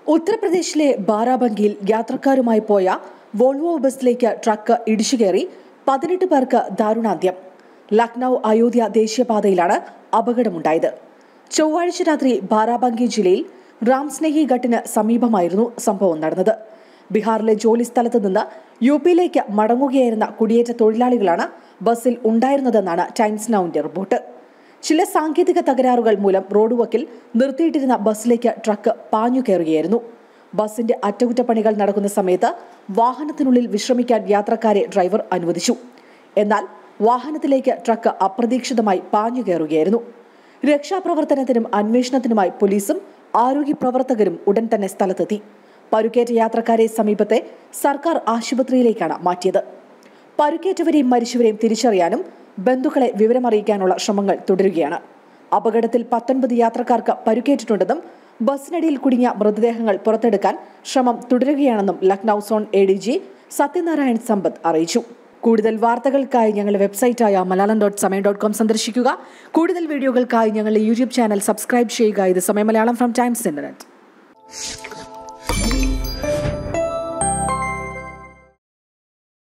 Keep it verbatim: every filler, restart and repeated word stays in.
ഉത്തർപ്രദേശിലെ ബാരാബങ്കിയിൽ യാത്രക്കാരുമായി പോയ Volvo ബസ്സിലേക്ക് truck ഇടിച്ചുകയറി പതിനെട്ട് പേർക്ക് ദാരുണാന്ത്യം. ലക്നൌ അയോധ്യ ദേശീയപാതയിലാണ് അപകടമുണ്ടായത്. ചൊവ്വാഴ്ച രാത്രി ബാരാബങ്കി ജില്ലയിൽ റാംസ്നേഹി ഘട്ടിന് സമീപമായിരുന്നു സംഭവം നടന്നത്. ബീഹാറിലെ ജോലി സ്ഥലത്ത് നിന്ന് യു പിയിലേക്ക് മടങ്ങുകയായിരുന്ന കുടിയേറ്റ തൊഴിലാളികളാണ് ബസ്സിൽ ഉണ്ടായിരുന്നതെന്നാണ് ടൈംസ് നൌവിന്റെ റിപ്പോർട്ട്. ചില സാങ്കേതിക തകരാറുകൾ മൂലം റോഡ് വക്കിൽ നിർത്തിയിട്ടിരുന്ന ബസ്സിലേക്ക് ട്രക്ക് പാഞ്ഞു കയറുകയായിരുന്നു. ബസ്സിന്റെ അറ്റകുറ്റപ്പണികൾ നടക്കുന്ന സമയത്ത് വാഹനത്തിനുള്ളിൽ വിശ്രമിക്കാൻ യാത്രക്കാരെ ഡ്രൈവർ അനുവദിച്ചു. എന്നാൽ വാഹനത്തിലേക്ക് ട്രക്ക് അപ്രതീക്ഷിതമായി പാഞ്ഞു കയറുകയായിരുന്നു. രക്ഷാപ്രവർത്തനത്തിനും അന്വേഷണത്തിനുമായി പോലീസും ആരോഗ്യ പ്രവർത്തകരും ഉടൻ തന്നെ സ്ഥലത്തെത്തി. പരുക്കേറ്റ യാത്രക്കാരെ സമീപത്തെ സർക്കാർ ആശുപത്രിയിലേക്കാണ് മാറ്റിയത്. പരുക്കേറ്റവരെയും മരിച്ചവരെയും തിരിച്ചറിയാനും ബന്ധുക്കളെ വിവരമറിയിക്കാനുള്ള ശ്രമങ്ങൾ തുടരുകയാണ്. അപകടത്തിൽ പത്തൊൻപത് യാത്രക്കാർക്ക് പരുക്കേറ്റിട്ടുണ്ടെന്നും ബസ്സിനടിയിൽ കുടുങ്ങിയ മൃതദേഹങ്ങൾ പുറത്തെടുക്കാൻ ശ്രമം തുടരുകയാണെന്നും Lucknow zone A D G Satyanarayan Sampath അറിയിച്ചു. കൂടുതൽ വാർത്തകൾക്കായി ഞങ്ങളുടെ വെബ്സൈറ്റായ Malayalam dot Samayam dot com സന്ദർശിക്കുക. കൂടുതൽ വീഡിയോകൾക്കായി ഞങ്ങളുടെ യൂട്യൂബ് ചാനൽ സബ്സ്ക്രൈബ് ചെയ്യുക. ഇത് സമയം മലയാളം ഫ്രം ടൈംസ് ഇന്റർനെറ്റ്.